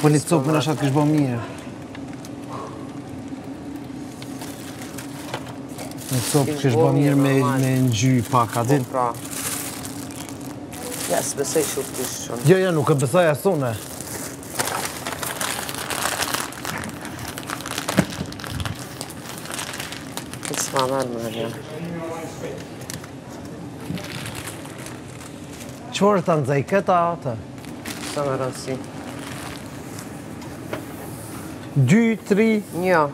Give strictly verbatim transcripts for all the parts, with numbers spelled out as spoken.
Po një copë më nëshat kështë bo mirë. Një copë kështë bo mirë me në gjy pak, a din? Po, pra. Ja, së besej shumë kështë shumë. Jo, jo, nuk e besoj asune. Këtë s'ma mërë më rja. Qërë të nëzaj këta atë? Sa më rësi. Dy, tri? Një.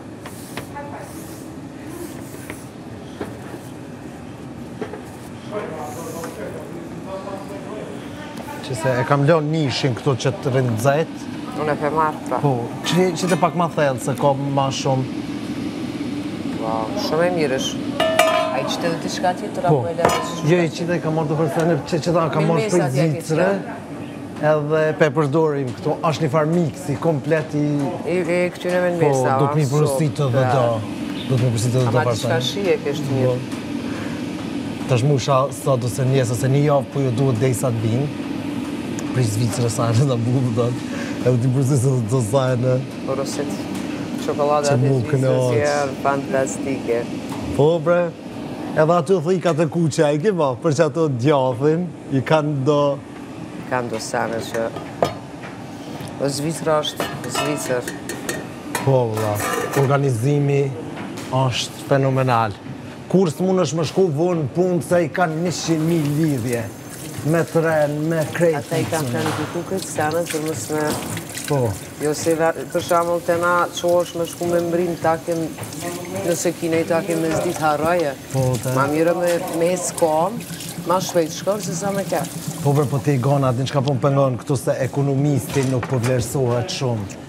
Që se e kam lënë nishin këto që të rëndzajt. Unë e pe marrë, pra. Po, që që të pak ma thellë, se ka ma shumë. Wow, shumë e mirësh. A i qëtë dhe t'i shka tjetër, Po, apo e lërë që jo i qita i ka marrë të përsenë, që që ta ka marrë për Zvicre, edhe pe përdorim këto, është një farë miksi, komplet i... I këtyne me në Po, mesa, do të mi përësitë dhe do. Do të mi përësitë dhe do Ama t'i shka përsenë. shije kështë mirë. Tash musha sot ose njësë, ose një javë, po ju duhet dhe i sa të binë. Për i Zvicre sajnë dhe bullë dhe edhe t'i përësitë dhe të sajnë. Porosit. Çokolada atë Zvicrës jërë fantastike. Po, bre. Edhe aty o thikat e kuqe, i kima, për që ato djathin, i kanë do... Kanë do sene që... O Zvicra është Zvicër. Po, vla, organizimi është fenomenal. Kur së mund është më shku vonë punë se i kanë njëqind mijë lidhje. Me tren, me krejtë. Ata i kanë planifiku këtë sene për mësë me... Po. Jo se për shamull të na që është me shku me mbrim takim, nëse kine i takim me zdit harroje. Po, te... Ma mire me me s'kom, ma shpejt shkon se sa me kërë. Po, bre, po ti i gona, din qka po më pengon këtu se ekonomisti nuk po vlerësohet shumë.